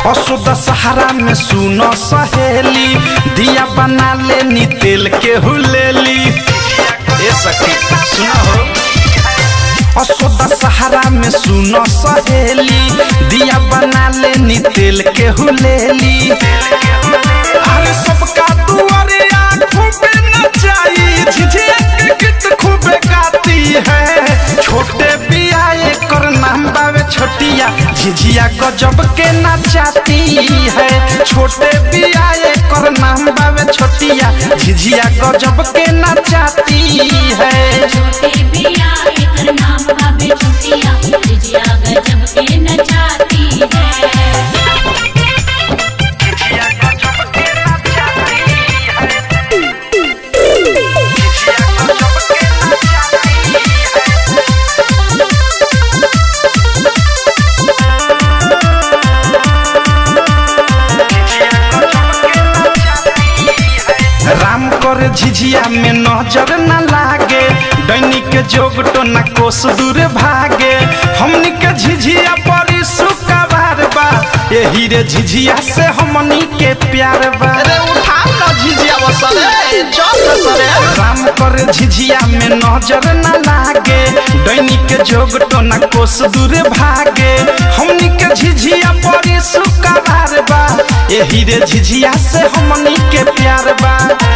असो दशहरा में सुनो सहेली दिया बना लेनी तेल के हुलेली। ए सखी सुनो हो असो दशहरा में सुनो सहेली दिया बना लेनी तेल के हुलेली। अरे सबका दुआरे खूबे नचाई झिझिया के गीत खूबे गाती है। छोटे बियाए कर नाम बावे छोटिया झिझिया गजब के नचाती है। छोटे बियाए कर नाम बावे छोटिया झिझिया गजब के नचाती है। छोटे बियाए कर नाम बावे छोटिया झिझिया गजब के नचाती है। राम कर झिझिया में नजर न लागे दैनिक के जोग तो न कोस दूर भागे। हमनी के झिझिया बड़ी सुकवार बा यही रे झिझिया से हमनी के प्यार बा। अरे उठा ना झिझिया बसरे चल बसरे। राम कर झिझिया में नजर न लागे दैनिक के जोग तो न कोस दूर भागे। हमनी के झिझिया बड़ी सुकवार बा यही रे झिझिया से हमनी के प्यार बा।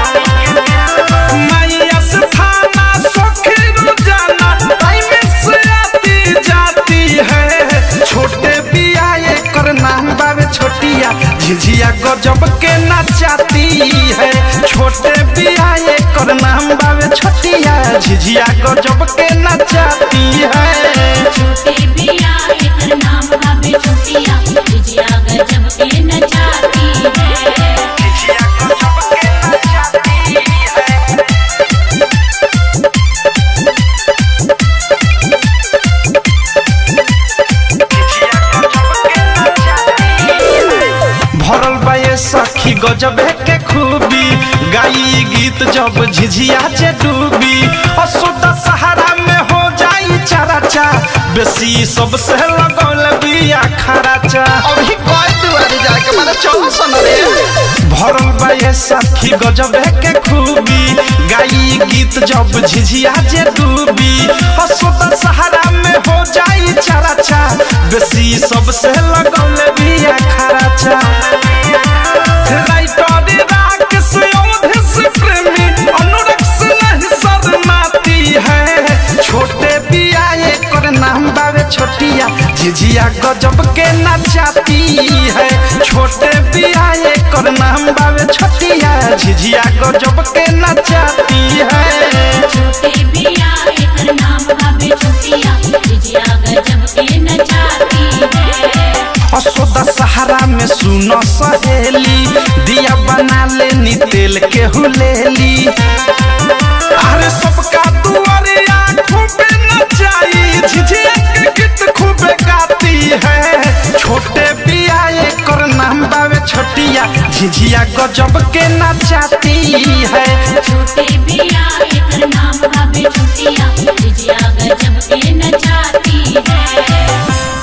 मैया से थाना सखी रोजाना टाइम से आती जाती है। छोटे बियाए कर नाम बावे छोटिया झिझिया गजब के नचाती है। छोटे बियाए कर नाम बावे छोटिया झिझिया गजब के नचाती है। छोटे बियाए कर नाम बावे छोटिया झिझिया गजब के नचाती है। भरल बाये सखी गजब के खूबी गाई गीत जब झिझिया जे डूबी। असो दशहरा में हो जाई चराचा बेसी सबसे लगौल बिया खराचा। अभी कोई दुआरे जाके मारे चल सन रे। भरल बाये सखी गजब के खूबी गाई गीत जब झिझिया जे डूबी। असो दशहरा में हो जाई चराचा बेसी सबसे लगौल बिया खराचा। छोटे बियाए कर नाम बावे छोटिया झिझिया गजब के नचाती है। छोटे बियाए कर नाम बावे छोटिया झिझिया गजब के नचाती है। छोटे बियाए कर नाम बावे छोटिया झिझिया गजब के नचाती है। असो दशहरा में सुनो सहेली दिया बना लेनी तेल के हुलेली। अरे सबका दुआरे खूबे नचाई झिझिया के गीत खूबे गाती है। छोटे बियाए कर नाम बावे छोटिया झिझिया गजब के नचाती है। छोटे बियाए कर नाम बावे छोटिया झिझिया गजब के नचाती है।